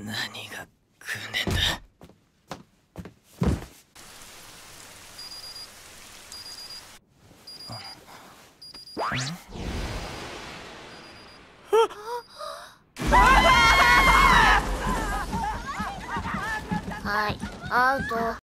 何が食うねんだ。 はい、アウト。